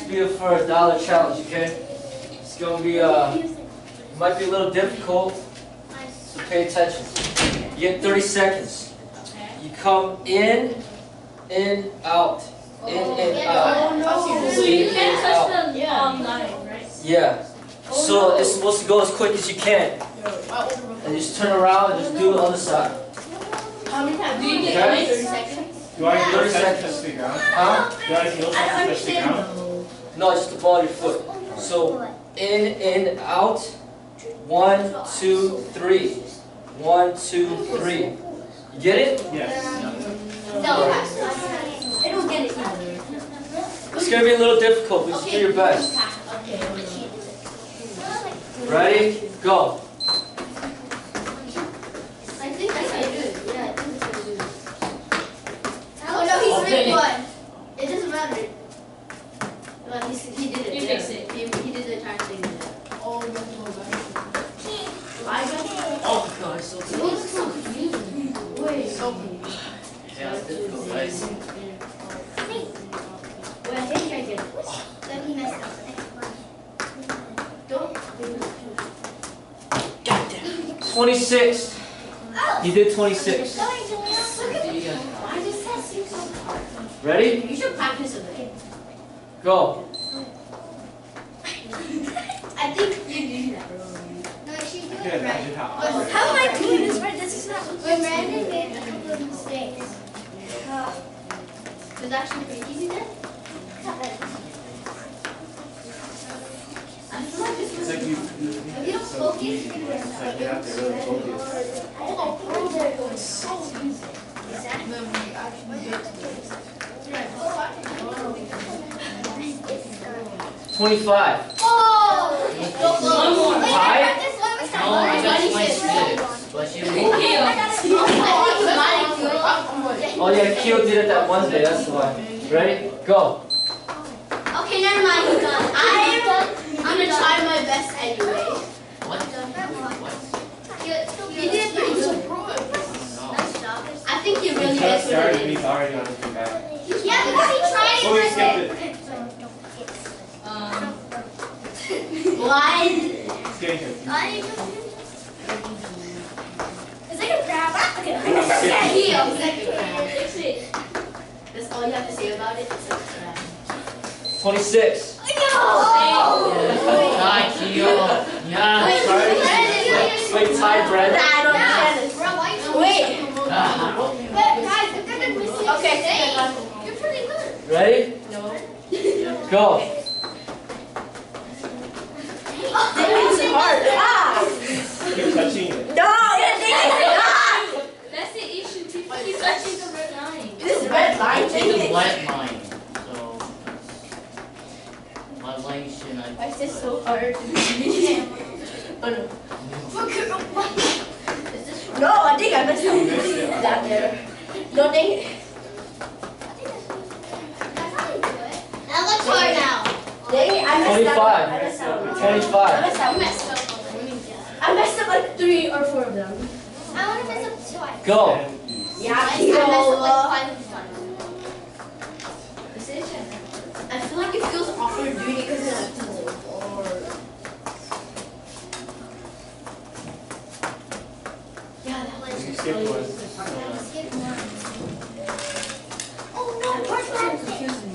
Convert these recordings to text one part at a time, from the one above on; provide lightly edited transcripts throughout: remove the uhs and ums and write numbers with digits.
be for a $1 challenge, okay? It's gonna be might be a little difficult, so pay attention. You get 30 seconds. You come in, out, in, out. So you can't touch the line, right? Yeah. So it's supposed to go as quick as you can. And just turn around and just do the other side. How many times? Do you get 30 seconds? Do I get 30 touch seconds. the ground? Huh? Do I heel touch the ground? No, just the ball of your foot. So in, out. 1, 2, 3. 1, 2, 3. You get it? Yes. No, I don't get it. It's gonna be a little difficult, but just do your best. Ready? Go. I think I can do it. Yeah, I think I can do it. Oh no, he's made one. It doesn't matter. Well, he did it. You fix it. He did the entire thing. Oh, no, I got it. Oh god, it's so It was so confusing. Wait. Yeah, it's difficult, guys. Wait, I think I did it. Then he messed up. Don't. 26. You did 26. Why does that seem so hard? Ready? You should practice it. Go. I think you do that. No, she did I it can imagine right. how. How am I doing this right? This is not. When Brandon made a couple of mistakes. It was actually pretty easy then. I feel like this It's was. like If you don't focus, you're gonna it's like you have to really focus. Hold on, there it was so easy. Exactly. 25. Oh! One more. Tie? No, I got 26. Oh yeah, Kyo did it that one day, that's why. Ready? Go. Okay, never mind. He's done. I'm gonna try my best anyway. What? He did it pretty good. Nice job. I think he really He just is started, what it he's already on his way back. is. Yeah, because he tried it Oh, we right skipped there. it. Why? It's getting confusing. It's like a grab. Okay, I'm skipping. heel. Second grab. Fix it. That's all you have to say about it. It's a grab. 26. No! Hi, Kyo. Yeah. Sorry. Wait, tie, Brad. I don't understand this. Wait. But guys, if they're missing Okay, you're pretty good. Ready? No. Go. It's hard. Keep touching it. No, That's the issue. People keep touching the red line. this red line It's thing. a wet line. So, my line should Why is this so hard? Oh no. No, I think I messed up. Down there. No, dang it. That looks hard now. Dang it, I messed up. 25. I messed up like 3 or 4 of them. I want to mess up twice. Go. Yeah, I messed up like 5 times. I feel like it feels awkward doing it because it's like, yeah, that was You skipped one. Skip one. Oh no, where's that? Confusing.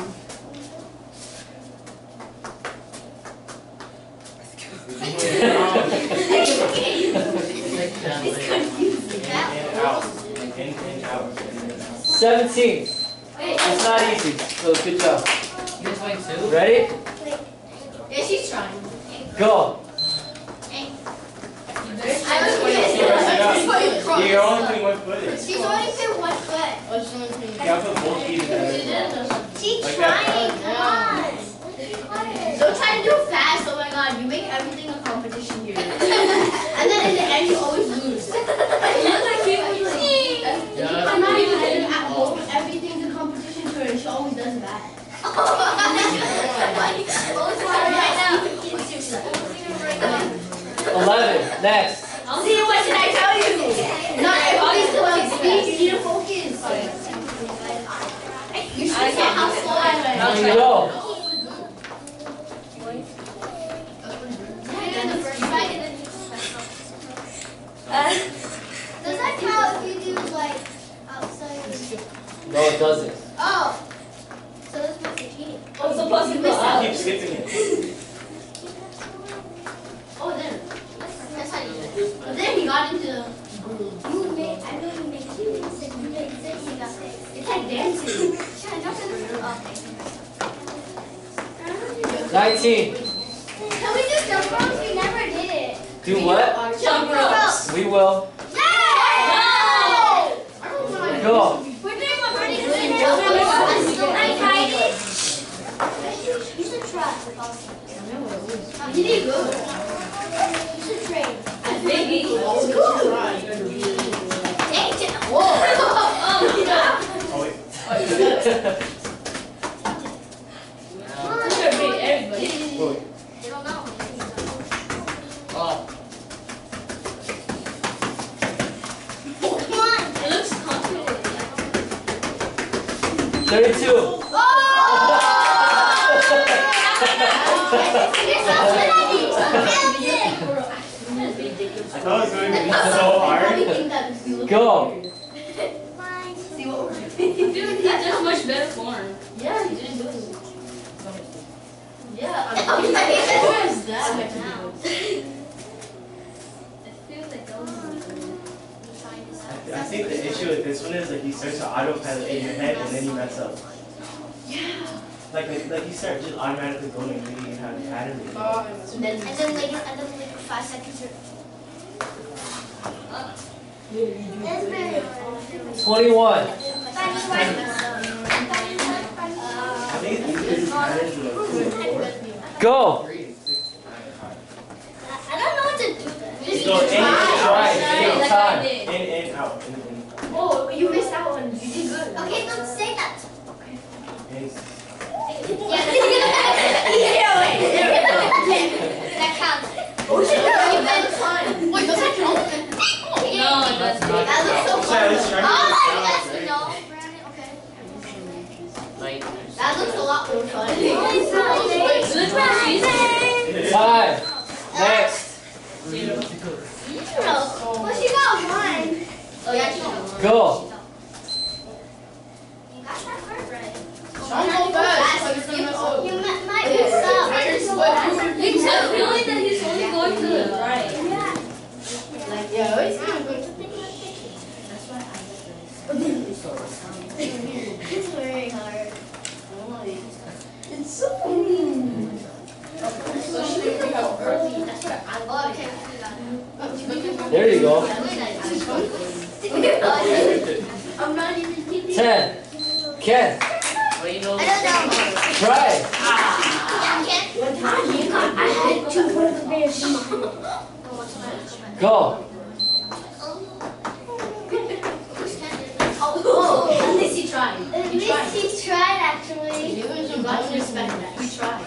It's confusing. In, out. In, out. 17. It's not easy, so good job. You get 22? Ready? Yeah, she's trying. Go. You're only putting one foot in. She's only put one foot. You have to put both feet in there. She's Like trying. that. Come on. Don't try to do it fast. Oh my god, you make everything a competition here. And then in the end, you always lose. I'm not even at home. Everything's a competition to her, and she always does that. Right now. 11. Next. See, what did I tell you? Not everybody's going to speak. You need to focus. You should see how slow I went. Now you go. skipping it. Oh, there. That's how you do it. But then he got into the groove. You make, I know you make 2, you said you make 6, you got 6. It's like dancing. Shut up. Okay. 19. Can we do jump ropes? We never did it. Do what? Jump ropes. We will. Yay! Go. We're doing a pretty good job. I tried it. You should try. He did good. You should train. I think he was good. Dang it. Whoa. Oh, yeah. Oh wait. Everybody. Wait. They don't know. Oh, Come on. It looks comfortable. 32. Oh! You're so good at it. I thought it was going to be so hard. Go. See what we're doing? Dude, that's a much better form. Yeah, he didn't do it. Yeah, I mean, where is that? I think the issue with this one is like you start to autopilot in your head and then you mess up. Yeah. Like you start just automatically going and reading how the pattern is. And then And then like 5 seconds. That's very hard. 21. I think these patterns are like Go. I don't know what to do. Just go in and out. Take like time. I did. In and out. In. Oh, you missed that one. You did good. Okay, don't say that. In. That counts. Oh, shit. You've been fun. Wait, does that count? No, it doesn't. That looks so Sorry, fun. let's try Oh, to yes, no, Brandon. Okay. like, That looks a lot more fun. Oh, Look what she said. Time. Next. Well, she got 1. Oh, yeah, she knows. Go. You got that part right. Don't go fast. You might mess up. Except really that he's only going to the right. Yeah. Yeah, it's gonna go to It's very hard. It's so mean. Oh, okay. There you go. I'm not even kidding. 10. Ken. wait, no. I don't know. Try. Yeah, Ken. I had 2 fish. Go. Oh, At least he tried. at least he tried actually. You got to respect that. He tried.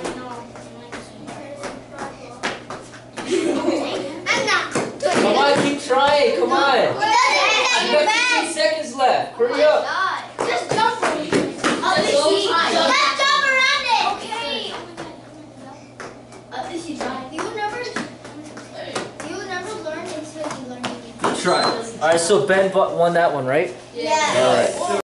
I'm not good. Come on, keep trying. Come on. You're You got 15 seconds left. Hurry up. Just jump on it. Just go try. Let's jump around it. Okay. At least he tried. You will never learn until you learn it. Try. All right, so Ben won that one, right? Yeah. All right.